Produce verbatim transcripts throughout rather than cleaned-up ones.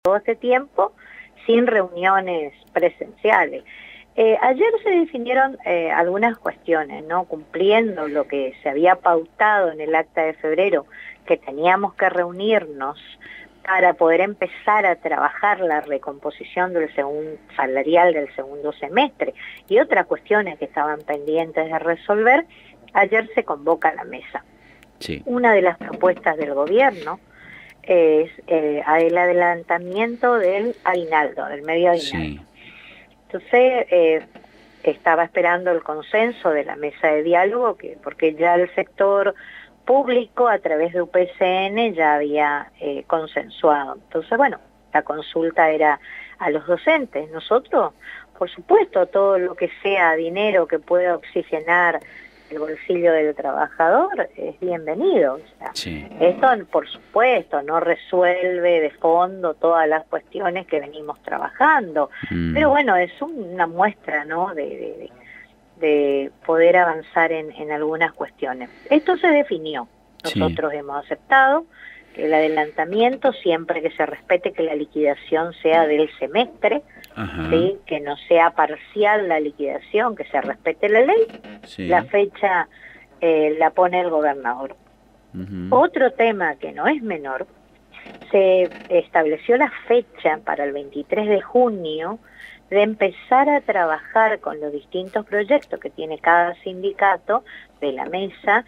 todo este tiempo sin reuniones presenciales. Eh, ayer se definieron eh, algunas cuestiones, ¿no? Cumpliendo lo que se había pautado en el acta de febrero, que teníamos que reunirnos para poder empezar a trabajar la recomposición del segundo salarial del segundo semestre y otras cuestiones que estaban pendientes de resolver. Ayer se convoca a la mesa. Sí. Una de las propuestas del gobierno es eh, el adelantamiento del aguinaldo, del medio aguinaldo. Sí. Entonces, eh, estaba esperando el consenso de la mesa de diálogo, que porque ya el sector público, a través de U P C N, ya había eh, consensuado. Entonces, bueno, la consulta era a los docentes. Nosotros, por supuesto, todo lo que sea dinero que pueda oxigenar el bolsillo del trabajador es bienvenido. O sea, Sí. esto, por supuesto, no resuelve de fondo todas las cuestiones que venimos trabajando, Mm. pero bueno, es una muestra, ¿no?, de, de, de poder avanzar en, en algunas cuestiones. Esto se definió. Nosotros sí. hemos aceptado que el adelantamiento, siempre que se respete que la liquidación sea del semestre, ¿sí?, que no sea parcial la liquidación, que se respete la ley, sí. la fecha eh, la pone el gobernador. Uh-huh. Otro tema que no es menor, se estableció la fecha para el veintitrés de junio de empezar a trabajar con los distintos proyectos que tiene cada sindicato de la mesa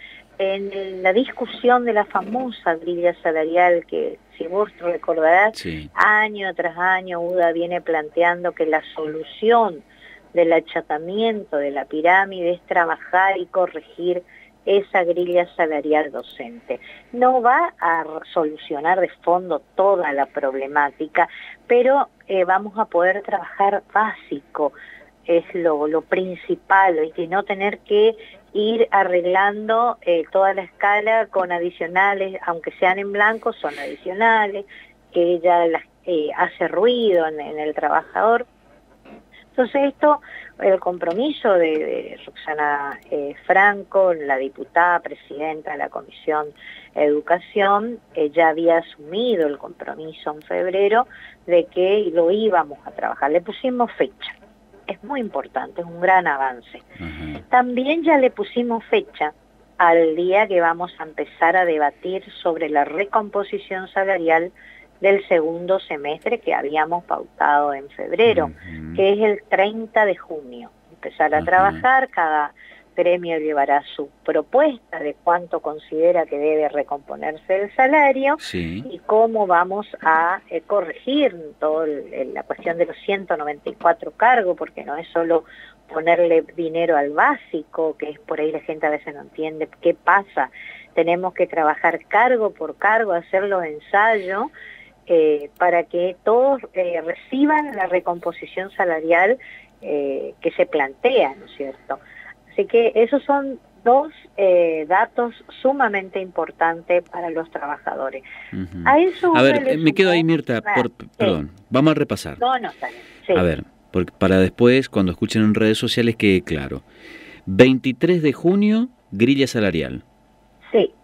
en la discusión de la famosa grilla salarial que, si vos recordarás, sí. año tras año U D A viene planteando que la solución del achatamiento de la pirámide es trabajar y corregir esa grilla salarial docente. No va a solucionar de fondo toda la problemática, pero eh, vamos a poder trabajar básico, es lo, lo principal, y que no tener que ir arreglando eh, toda la escala con adicionales, aunque sean en blanco, son adicionales, que ella las, eh, hace ruido en, en el trabajador. Entonces esto, el compromiso de, de Roxana eh, Franco, la diputada presidenta de la Comisión de Educación, eh, ya había asumido el compromiso en febrero de que lo íbamos a trabajar. Le pusimos fecha. Es muy importante, es un gran avance. Uh-huh. También ya le pusimos fecha al día que vamos a empezar a debatir sobre la recomposición salarial del segundo semestre que habíamos pautado en febrero, uh-huh. que es el treinta de junio. Empezar a uh-huh. trabajar, cada gremio llevará su propuesta de cuánto considera que debe recomponerse el salario, sí. y cómo vamos a eh, corregir toda la cuestión de los ciento noventa y cuatro cargos, porque no es solo ponerle dinero al básico, que es por ahí la gente a veces no entiende qué pasa. Tenemos que trabajar cargo por cargo, hacer los ensayos, eh, para que todos eh, reciban la recomposición salarial eh, que se plantea, ¿no es cierto? Así que esos son dos eh, datos sumamente importantes para los trabajadores. Uh-huh. A eso a ver, me sumó, quedo ahí, Mirta, por, sí. perdón, vamos a repasar. No, no, está bien. Sí. A ver, porque para después, cuando escuchen en redes sociales, quede claro. veintitrés de junio, grilla salarial. Sí.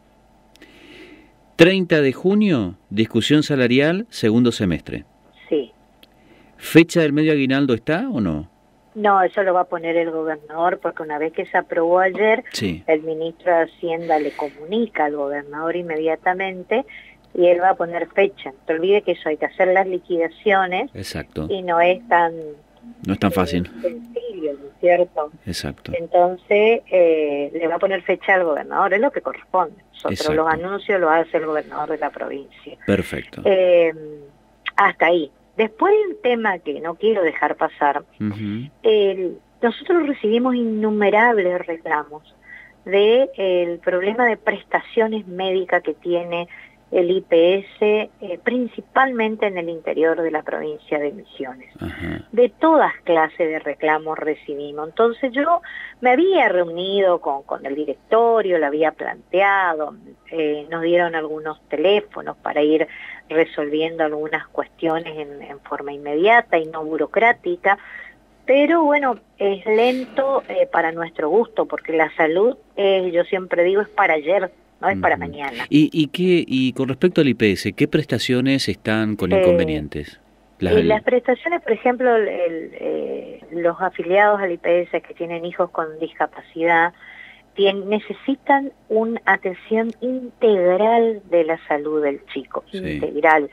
treinta de junio, discusión salarial, segundo semestre. Sí. ¿Fecha del medio aguinaldo está o no? No, eso lo va a poner el gobernador, porque una vez que se aprobó ayer, sí. el ministro de Hacienda le comunica al gobernador inmediatamente y él va a poner fecha. No te olvides que eso hay que hacer las liquidaciones. Exacto. Y no es tan... No es tan fácil. Eh, sencillo, ¿no es cierto? Exacto. Entonces, eh, le va a poner fecha al gobernador, es lo que corresponde. Nosotros Exacto. los anuncios los hace el gobernador de la provincia. Perfecto. Eh, hasta ahí. Después el tema que no quiero dejar pasar, uh-huh. el, nosotros recibimos innumerables reclamos del de problema de prestaciones médicas que tiene el I P S, eh, principalmente en el interior de la provincia de Misiones. Uh-huh. De todas clases de reclamos recibimos. Entonces yo me había reunido con, con el directorio, lo había planteado, eh, nos dieron algunos teléfonos para ir resolviendo algunas cuestiones en, en forma inmediata y no burocrática, pero bueno, es lento eh, para nuestro gusto, porque la salud, eh, yo siempre digo, es para ayer, no es uh-huh. para mañana. ¿Y, y, qué, y con respecto al I P S, qué prestaciones están con eh, inconvenientes? Las, eh, las prestaciones, por ejemplo, el, el, eh, los afiliados al I P S que tienen hijos con discapacidad tienen, necesitan una atención integral de la salud del chico, sí. integral,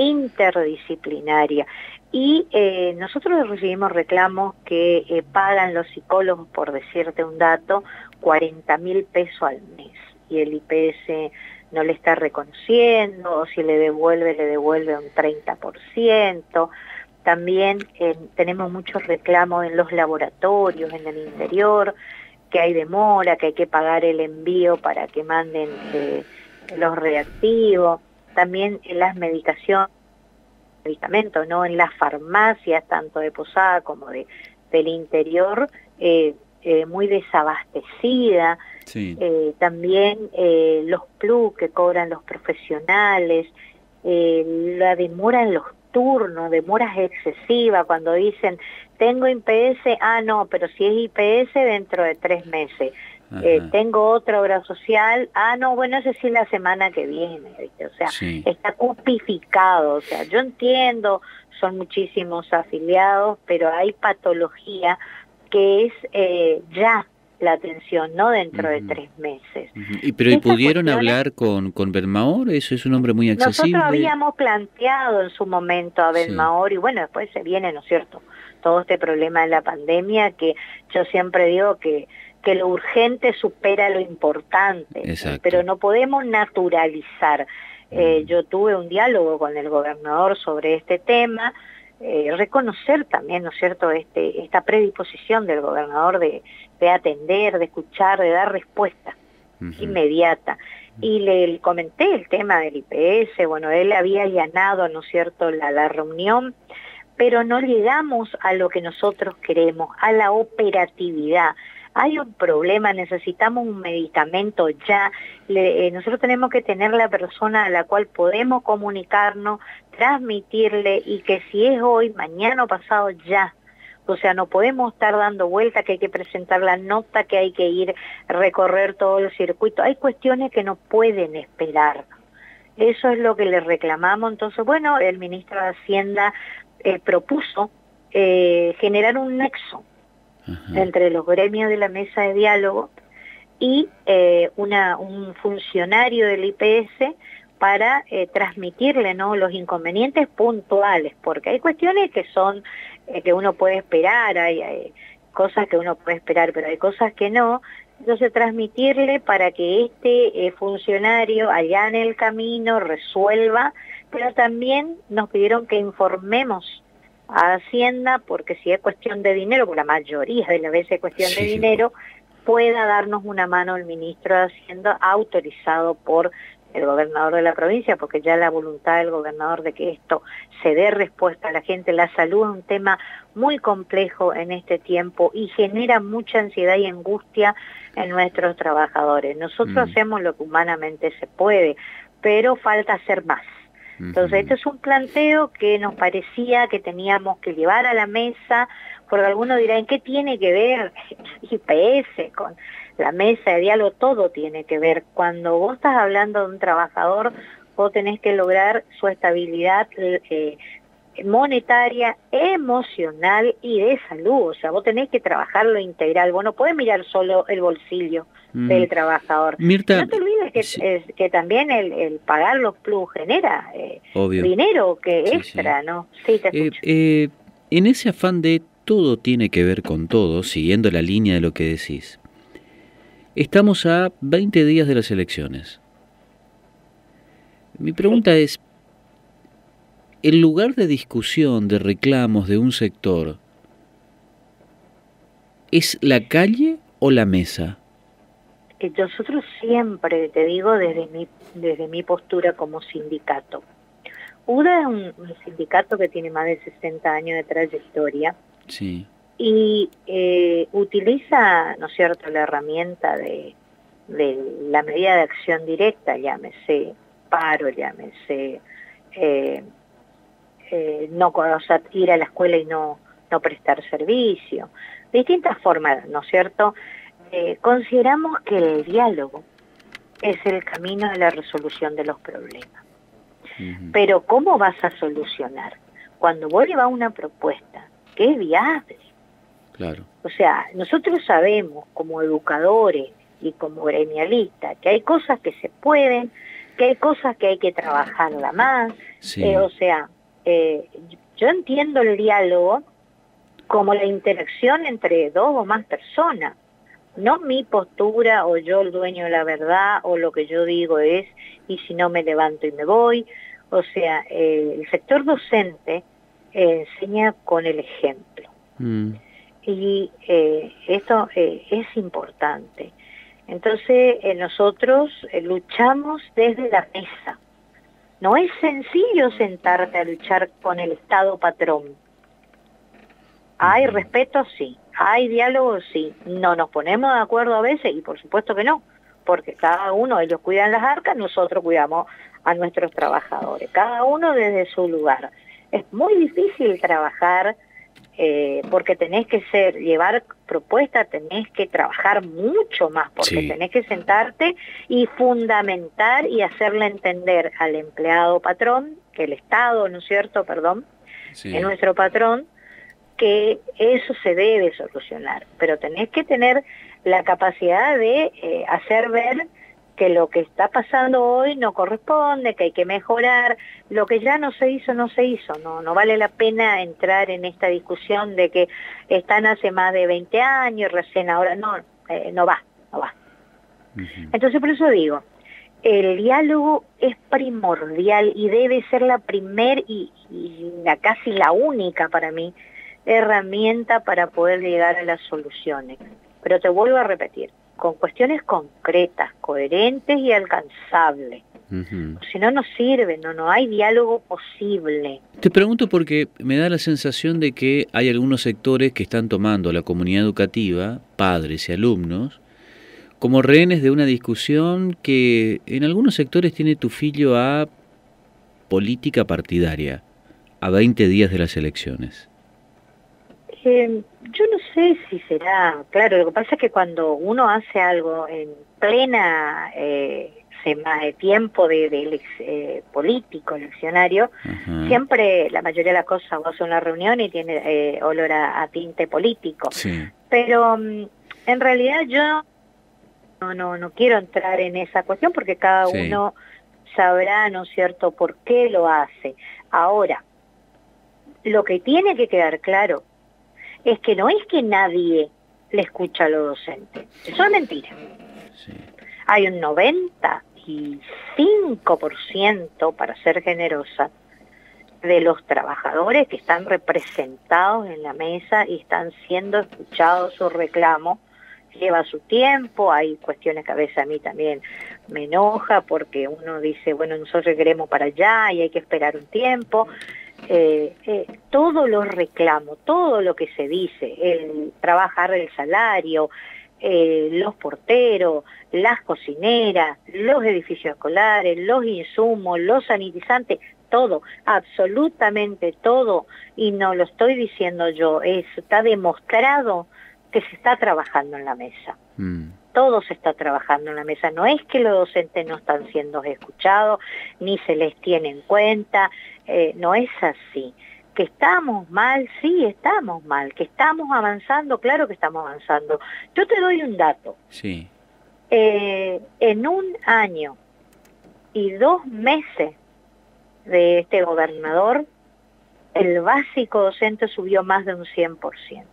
interdisciplinaria. Y eh, nosotros recibimos reclamos que eh, pagan los psicólogos, por decirte un dato, cuarenta mil pesos al mes, y el I P S no le está reconociendo, o si le devuelve, le devuelve un treinta por ciento. También eh, tenemos muchos reclamos en los laboratorios, en el interior, que hay demora, que hay que pagar el envío para que manden eh, los reactivos. También en las medicaciones, medicamentos, ¿no? En las farmacias, tanto de Posada como de, del interior, eh, eh, muy desabastecida. Sí. Eh, también eh, los plus que cobran los profesionales, eh, la demora en los turnos, demoras excesivas, cuando dicen, tengo I P S, ah, no, pero si es I P S dentro de tres meses. Eh, tengo otra obra social, ah, no, bueno, ese sí la semana que viene, ¿viste? O sea, sí. Está cupificado, o sea, yo entiendo, son muchísimos afiliados, pero hay patología que es eh, ya la atención, no dentro uh-huh. de tres meses. Uh-huh. ¿Y pero ¿y pudieron hablar con, con Belmaor? Eso es un hombre muy accesible. Nosotros habíamos planteado en su momento a Belmaor, sí. Y bueno, después se viene, ¿no es cierto?, todo este problema de la pandemia, que yo siempre digo que, que lo urgente supera lo importante. Exacto. Pero no podemos naturalizar. Uh-huh. Eh, yo tuve un diálogo con el gobernador sobre este tema, Eh, reconocer también, ¿no es cierto?, este, esta predisposición del gobernador de, de atender, de escuchar, de dar respuesta uh-huh. inmediata. Y le comenté el tema del I P S, bueno, él había allanado, ¿no es cierto?, la, la reunión, pero no llegamos a lo que nosotros queremos, a la operatividad. Hay un problema, necesitamos un medicamento ya, le, eh, nosotros tenemos que tener la persona a la cual podemos comunicarnos, transmitirle, y que si es hoy, mañana o pasado, ya. O sea, no podemos estar dando vuelta, que hay que presentar la nota, que hay que ir a recorrer todo el circuito. Hay cuestiones que no pueden esperar. Eso es lo que le reclamamos. Entonces, bueno, el ministro de Hacienda eh, propuso eh, generar un nexo Ajá. entre los gremios de la mesa de diálogo y eh, una, un funcionario del I P S para eh, transmitirle, ¿no?, los inconvenientes puntuales, porque hay cuestiones que son, eh, que uno puede esperar, hay, hay cosas que uno puede esperar, pero hay cosas que no. Entonces transmitirle para que este eh, funcionario allá en el camino resuelva, pero también nos pidieron que informemos a Hacienda, porque si es cuestión de dinero, porque la mayoría de las veces es cuestión sí. de dinero, pueda darnos una mano el ministro de Hacienda, autorizado por el gobernador de la provincia, porque ya la voluntad del gobernador de que esto se dé respuesta a la gente. La salud es un tema muy complejo en este tiempo y genera mucha ansiedad y angustia en nuestros trabajadores. Nosotros mm. hacemos lo que humanamente se puede, pero falta hacer más. Entonces, este es un planteo que nos parecía que teníamos que llevar a la mesa, porque algunos dirán, ¿qué tiene que ver I P S con la mesa de diálogo? Todo tiene que ver. Cuando vos estás hablando de un trabajador, vos tenés que lograr su estabilidad eh, monetaria, emocional y de salud. O sea, vos tenés que trabajarlo integral. Vos no podés mirar solo el bolsillo mm. del trabajador. Mirta, no te olvides que, sí. es, que también el, el pagar los plus genera eh, dinero que sí, extra, sí. ¿no? Sí, te escucho. Eh, eh, en ese afán de todo tiene que ver con todo, siguiendo la línea de lo que decís, estamos a veinte días de las elecciones. Mi pregunta sí. es, el lugar de discusión, de reclamos de un sector, ¿es la calle o la mesa? Nosotros siempre, te digo, desde mi, desde mi postura como sindicato. U D A es un, un sindicato que tiene más de sesenta años de trayectoria. Sí. Y eh, utiliza, ¿no es cierto?, la herramienta de, de la medida de acción directa, llámese paro, llámese eh, eh, no, o sea, ir a la escuela y no, no prestar servicio, de distintas formas, ¿no es cierto? Eh, consideramos que el diálogo es el camino de la resolución de los problemas. Uh-huh. Pero ¿cómo vas a solucionar? cuando vos llevas una propuesta que es viable. Claro. O sea, nosotros sabemos como educadores y como gremialistas que hay cosas que se pueden, que hay cosas que hay que trabajarla más. Sí. Eh, o sea, eh, yo entiendo el diálogo como la interacción entre dos o más personas, no mi postura o yo el dueño de la verdad o lo que yo digo es y si no me levanto y me voy. O sea, eh, el sector docente eh, enseña con el ejemplo. Mm. Y eh, esto eh, es importante. Entonces eh, nosotros eh, luchamos desde la mesa. No es sencillo sentarte a luchar con el Estado patrón. Hay respeto, sí. Hay diálogo, sí. No nos ponemos de acuerdo a veces y por supuesto que no, porque cada uno, ellos cuidan las arcas, nosotros cuidamos a nuestros trabajadores, cada uno desde su lugar. Es muy difícil trabajar eh, porque tenés que ser, llevar propuestas, tenés que trabajar mucho más, porque sí. tenés que sentarte y fundamentar y hacerle entender al empleado patrón, que el Estado, ¿no es cierto?, perdón, sí. es nuestro patrón, que eso se debe solucionar, pero tenés que tener la capacidad de eh, hacer ver que lo que está pasando hoy no corresponde, que hay que mejorar, lo que ya no se hizo, no se hizo, no, no vale la pena entrar en esta discusión de que están hace más de veinte años, recién ahora, no, eh, no va, no va. Uh-huh. Entonces por eso digo, el diálogo es primordial y debe ser la primer y, y la casi la única para mí, herramienta para poder llegar a las soluciones. Pero te vuelvo a repetir, con cuestiones concretas, coherentes y alcanzables. Uh-huh. Si no, no sirve, no, no hay diálogo posible. Te pregunto porque me da la sensación de que hay algunos sectores que están tomando a la comunidad educativa, padres y alumnos, como rehenes de una discusión que en algunos sectores tiene tufillo a política partidaria, a veinte días de las elecciones. Eh, yo no sé si será, claro, lo que pasa es que cuando uno hace algo en plena eh, sema, de tiempo de, de eh, político, eleccionario, uh-huh. siempre la mayoría de las cosas vos haces una reunión y tiene eh, olor a, a tinte político. Sí. Pero um, en realidad yo no, no, no quiero entrar en esa cuestión porque cada sí. uno sabrá, ¿no es cierto?, por qué lo hace. Ahora, lo que tiene que quedar claro es que no es que nadie le escucha a los docentes. Eso es mentira. Sí. Hay un noventa y cinco por ciento, para ser generosa, de los trabajadores que están representados en la mesa y están siendo escuchados sus reclamos. Lleva su tiempo, hay cuestiones que a veces a mí también me enoja porque uno dice, bueno, nosotros queremos para allá y hay que esperar un tiempo. Eh, eh, todos los reclamos, todo lo que se dice, el trabajar el salario, eh, los porteros, las cocineras, los edificios escolares, los insumos, los sanitizantes, todo, absolutamente todo, y no lo estoy diciendo yo, es, está demostrado que se está trabajando en la mesa. Mm. Todo se está trabajando en la mesa. No es que los docentes no están siendo escuchados, ni se les tiene en cuenta, eh, no es así. Que estamos mal, sí, estamos mal. Que estamos avanzando, claro que estamos avanzando. Yo te doy un dato. Sí. Eh, en un año y dos meses de este gobernador, el básico docente subió más de un cien por ciento.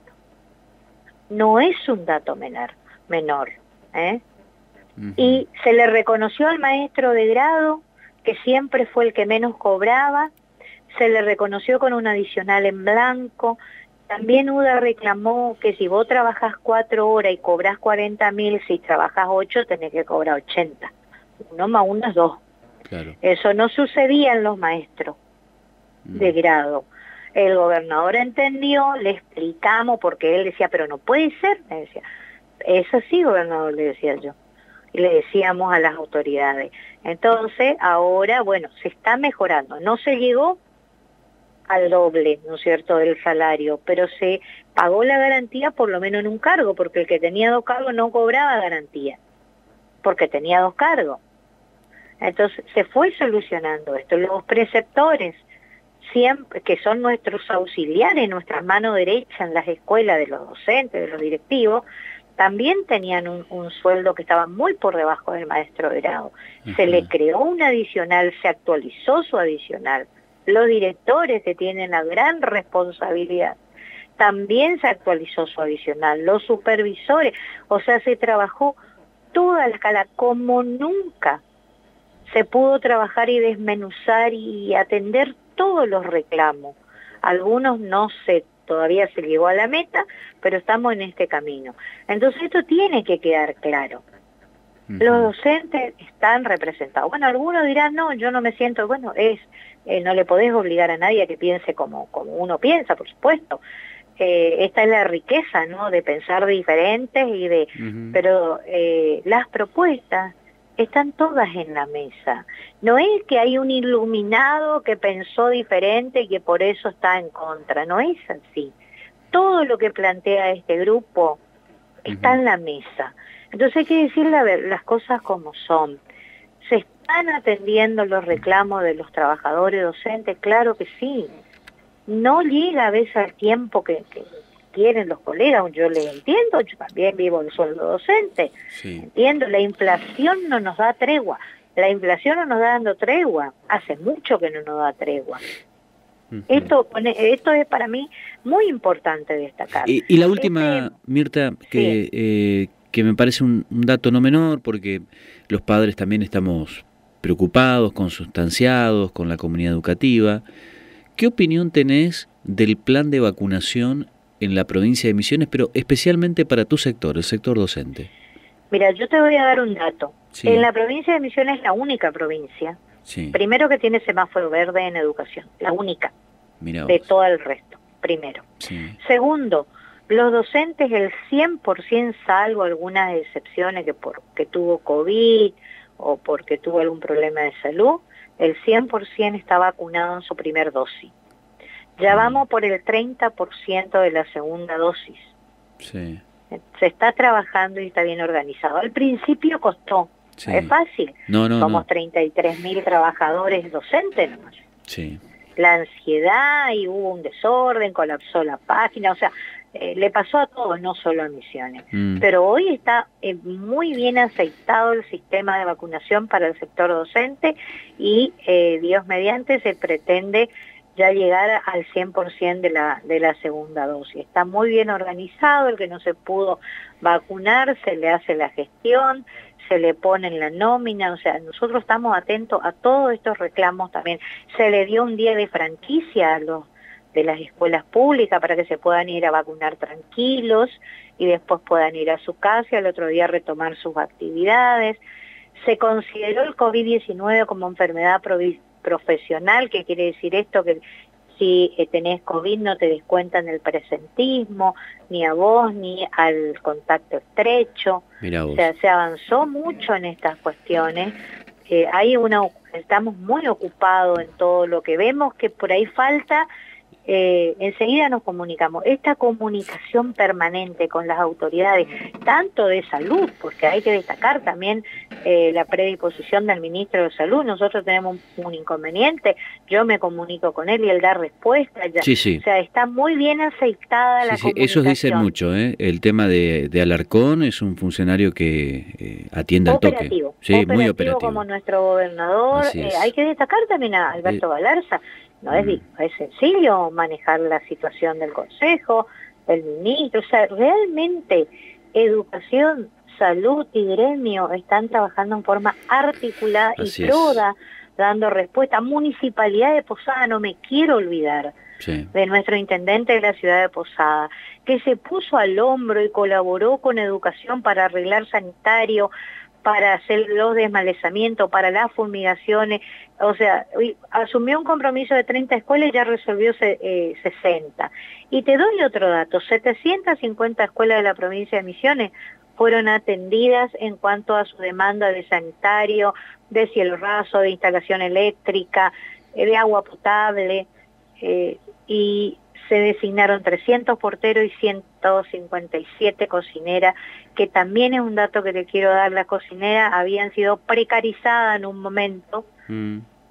No es un dato menor, menor. ¿eh? Uh-huh. Y se le reconoció al maestro de grado, que siempre fue el que menos cobraba, se le reconoció con un adicional en blanco. También U D A reclamó que si vos trabajás cuatro horas y cobrás cuarenta mil, si trabajás ocho tenés que cobrar ochenta. Uno más uno es dos. Claro. Eso no sucedía en los maestros uh-huh. de grado. El gobernador entendió, le explicamos, porque él decía, pero no puede ser, me decía. Es así, gobernador, le decía yo. Y le decíamos a las autoridades. Entonces, ahora, bueno, se está mejorando. No se llegó al doble, ¿no es cierto?, del salario, pero se pagó la garantía por lo menos en un cargo, porque el que tenía dos cargos no cobraba garantía, porque tenía dos cargos. Entonces, se fue solucionando esto. Los preceptores siempre, que son nuestros auxiliares, nuestra mano derecha en las escuelas de los docentes, de los directivos, también tenían un, un sueldo que estaba muy por debajo del maestro de grado. Uh-huh. Se le creó un adicional, se actualizó su adicional. Los directores, que tienen la gran responsabilidad, también se actualizó su adicional. Los supervisores, o sea, se trabajó toda la escala como nunca se pudo trabajar y desmenuzar y atender todos los reclamos. Algunos no se todavía se llegó a la meta, pero estamos en este camino. Entonces esto tiene que quedar claro. Uh-huh. Los docentes están representados. Bueno, algunos dirán, no, yo no me siento, bueno, es eh, no le podés obligar a nadie a que piense como, como uno piensa, por supuesto. Eh, esta es la riqueza, ¿no?, de pensar diferentes y de, uh-huh. pero eh, las propuestas están todas en la mesa. No es que hay un iluminado que pensó diferente y que por eso está en contra, no es así. Todo lo que plantea este grupo está uh-huh. en la mesa. Entonces hay que decir la, las cosas como son. ¿Se están atendiendo los reclamos de los trabajadores docentes? Claro que sí. No llega a veces al tiempo que, que quieren los colegas, yo les entiendo, yo también vivo el sueldo docente, sí. Entiendo, la inflación no nos da tregua, la inflación no nos da dando tregua, hace mucho que no nos da tregua. Uh-huh. Esto, esto es para mí muy importante destacar. Y, y la última, este, Mirta, que, sí. eh, que me parece un, un dato no menor, porque los padres también estamos preocupados, consustanciados con la comunidad educativa. ¿Qué opinión tenés del plan de vacunación en la provincia de Misiones, pero especialmente para tu sector, el sector docente? Mira, yo te voy a dar un dato. Sí. En la provincia de Misiones es la única provincia, sí. primero, que tiene semáforo verde en educación, la única, Mirá de vos. Todo el resto, primero. Sí. Segundo, los docentes, el cien por ciento, salvo algunas excepciones que porque tuvo COVID o porque tuvo algún problema de salud, el cien por ciento está vacunado en su primer dosis. Ya mm. vamos por el treinta por ciento de la segunda dosis. Sí. Se está trabajando y está bien organizado. Al principio costó, sí. Es fácil. No, no, Somos no. treinta y tres mil trabajadores docentes nomás. Sí. La ansiedad, y hubo un desorden, colapsó la página, o sea, eh, le pasó a todos, no solo a Misiones. Mm. Pero hoy está eh, muy bien aceitado el sistema de vacunación para el sector docente y, eh, Dios mediante, se pretende ya llegar al cien por ciento de la, de la segunda dosis. Está muy bien organizado, el que no se pudo vacunar, se le hace la gestión, se le pone en la nómina, o sea, nosotros estamos atentos a todos estos reclamos también. Se le dio un día de franquicia a los de las escuelas públicas para que se puedan ir a vacunar tranquilos y después puedan ir a su casa y al otro día retomar sus actividades. Se consideró el COVID diecinueve como enfermedad profesional, que quiere decir esto, que si tenés COVID no te descuentan el presentismo, ni a vos, ni al contacto estrecho. O sea, se avanzó mucho en estas cuestiones. Eh, hay una, estamos muy ocupados en todo lo que vemos, que por ahí falta. Eh, enseguida nos comunicamos. Esta comunicación permanente con las autoridades, tanto de salud, porque hay que destacar también eh, la predisposición del ministro de Salud. Nosotros tenemos un, un inconveniente, yo me comunico con él y él da respuesta. Ya. Sí, sí. O sea, está muy bien aceitada sí, la sí. comunicación. Ellos dicen mucho, ¿eh? El tema de, de Alarcón es un funcionario que eh, atiende al toque. Sí, operativo, muy operativo. Como nuestro gobernador. Eh, hay que destacar también a Alberto eh, Galarza. No es, es sencillo manejar la situación del Consejo, del ministro, o sea, realmente educación, salud y gremio están trabajando en forma articulada Así y toda, es. dando respuesta. Municipalidad de Posada, no me quiero olvidar sí. de nuestro intendente de la ciudad de Posada, que se puso al hombro y colaboró con educación para arreglar sanitario, para hacer los desmalezamientos, para las fumigaciones, o sea, asumió un compromiso de treinta escuelas y ya resolvió eh, sesenta. Y te doy otro dato, setecientas cincuenta escuelas de la provincia de Misiones fueron atendidas en cuanto a su demanda de sanitario, de cielo raso, de instalación eléctrica, de agua potable, eh, y se designaron trescientos porteros y ciento cincuenta y siete cocineras, que también es un dato que te quiero dar. Las cocineras habían sido precarizadas en un momento, mm.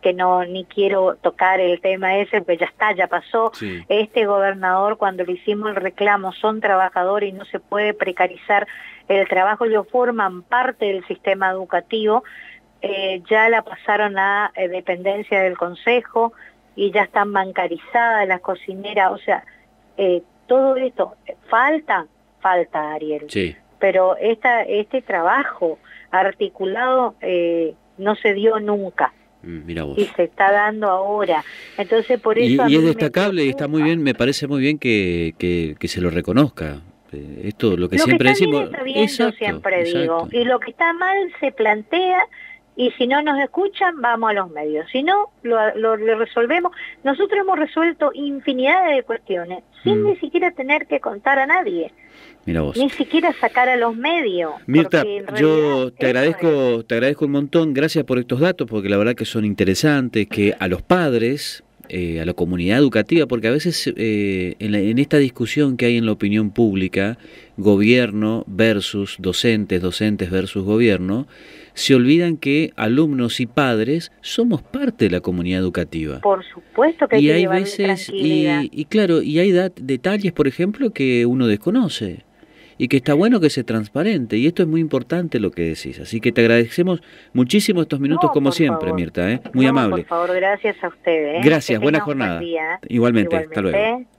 que no ni quiero tocar el tema ese, pues ya está, ya pasó. Sí. Este gobernador, cuando le hicimos el reclamo, son trabajadores y no se puede precarizar el trabajo, ellos forman parte del sistema educativo, eh, ya la pasaron a eh, dependencia del consejo y ya están bancarizadas las cocineras, o sea, eh, todo esto, falta, falta, Ariel. Sí. Pero esta, este trabajo articulado eh, no se dio nunca. Mira vos. Y se está dando ahora. Entonces, por eso Y, a y mí es me destacable y está muy bien, me parece muy bien que, que, que se lo reconozca. Eh, Esto, lo que lo siempre que está decimos. bien está bien, exacto, yo siempre exacto. digo. Y lo que está mal se plantea, y si no nos escuchan, vamos a los medios. Si no, lo, lo, lo resolvemos. Nosotros hemos resuelto infinidad de cuestiones, sin Mm. ni siquiera tener que contar a nadie. Mira vos. Ni siquiera sacar a los medios. Mirta, realidad yo te eso agradezco, es. te agradezco un montón, gracias por estos datos, porque la verdad que son interesantes, que a los padres, eh, a la comunidad educativa, porque a veces eh, en, la, en esta discusión que hay en la opinión pública, gobierno versus docentes, docentes versus gobierno, se olvidan que alumnos y padres somos parte de la comunidad educativa. Por supuesto que hay y que hay llevarle veces tranquilidad. y, y claro, y hay dat- detalles, por ejemplo, que uno desconoce. Y que está bueno que se transparente, y esto es muy importante lo que decís. Así que te agradecemos muchísimo estos minutos, No, como por siempre, favor. Mirta, ¿eh? Muy No, amable. por favor, gracias a ustedes. ¿eh? Gracias, Que buena tengan un jornada. buen día. Igualmente, hasta luego. Igualmente.